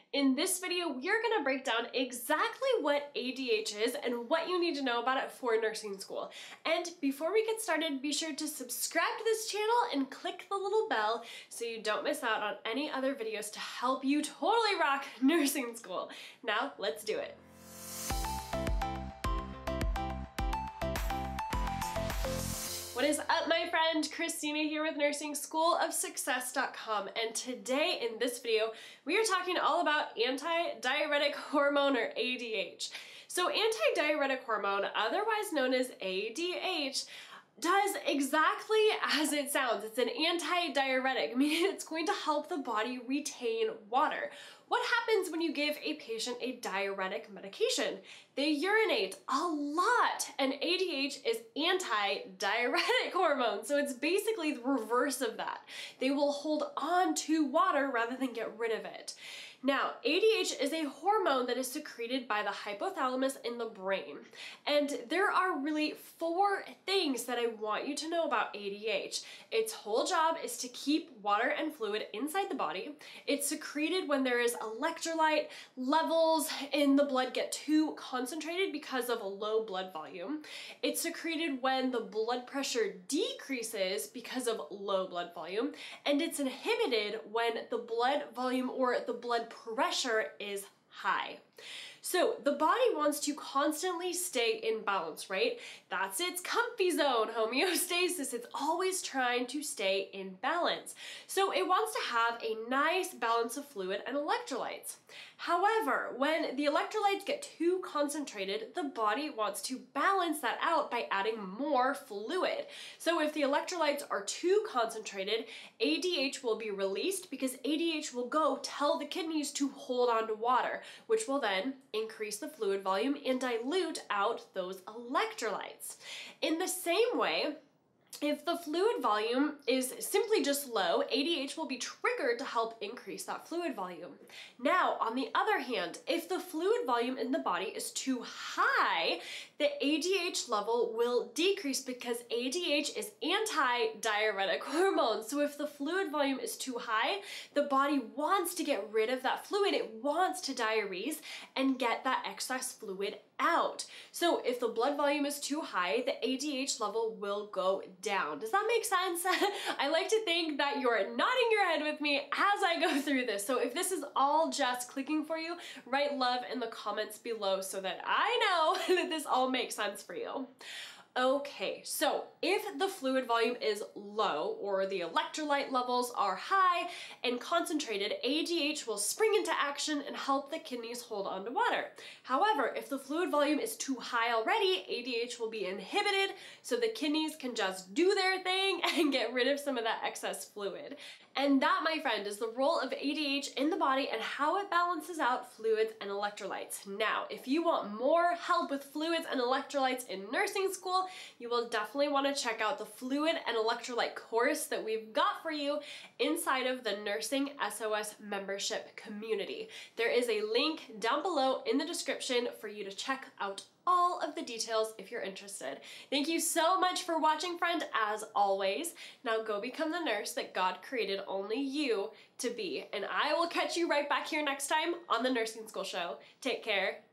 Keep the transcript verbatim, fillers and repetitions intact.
In this video, we're gonna break down exactly what A D H is and what you need to know about it for nursing school. And before we get started, be sure to subscribe to this channel and click the little bell so you don't miss out on any other videos to help you totally rock nursing school. Now, let's do it. What is up, my friend? Christina here with nursing school of success dot com, and today in this video we are talking all about antidiuretic hormone, or A D H. So antidiuretic hormone, otherwise known as A D H, does exactly as it sounds. It's an antidiuretic, meaning it's going to help the body retain water. What happens when you give a patient a diuretic medication? They urinate a lot, and A D H is anti-diuretic hormone, so it's basically the reverse of that. They will hold on to water rather than get rid of it. Now, A D H is a hormone that is secreted by the hypothalamus in the brain. And there are really four things that I want you to know about A D H. Its whole job is to keep water and fluid inside the body. It's secreted when there is electrolyte levels in the blood get too concentrated because of a low blood volume. It's secreted when the blood pressure decreases because of low blood volume. And it's inhibited when the blood volume or the blood pressure is high. So the body wants to constantly stay in balance, right? That's its comfy zone, homeostasis. It's always trying to stay in balance. So it wants to have a nice balance of fluid and electrolytes. However, when the electrolytes get too concentrated, the body wants to balance that out by adding more fluid. So if the electrolytes are too concentrated, A D H will be released because A D H will go tell the kidneys to hold on to water, which will then increase the fluid volume and dilute out those electrolytes. In the same way, if the fluid volume is simply just low, A D H will be triggered to help increase that fluid volume. Now, on the other hand, if the fluid volume in the body is too high, the A D H level will decrease because A D H is anti-diuretic hormone. So if the fluid volume is too high, the body wants to get rid of that fluid. It wants to diurese and get that excess fluid out. So if the blood volume is too high, the A D H level will go down. Does that make sense? I like to think that you're nodding your head with me as I go through this. So if this is all just clicking for you, write love in the comments below so that I know that this all makes sense for you. Okay, so if the fluid volume is low or the electrolyte levels are high and concentrated, A D H will spring into action and help the kidneys hold on to water. However, if the fluid volume is too high already, A D H will be inhibited so the kidneys can just do their thing and get rid of some of that excess fluid. And that, my friend, is the role of A D H in the body and how it balances out fluids and electrolytes. Now, if you want more help with fluids and electrolytes in nursing school, you will definitely want to check out the fluid and electrolyte course that we've got for you inside of the Nursing S O S membership community. There is a link down below in the description for you to check out all of the details if you're interested. Thank you so much for watching, friend, as always. Now go become the nurse that God created only you to be, and I will catch you right back here next time on the Nursing School Show. Take care.